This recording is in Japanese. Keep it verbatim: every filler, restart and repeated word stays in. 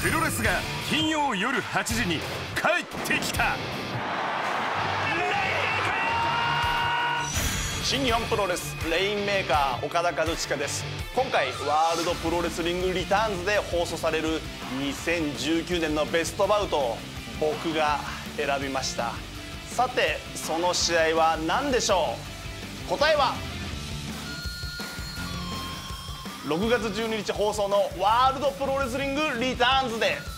プロレスが金曜夜はちじに帰ってきた。 新日本プロレスレインメーカー岡田和親です。今回ワールドプロレスリングリターンズで放送されるにせんじゅうきゅうねんのベストバウトを僕が選びました。さてその試合は何でしょう。答えはろくがつじゅうににち放送のワールドプロレスリングリターンズで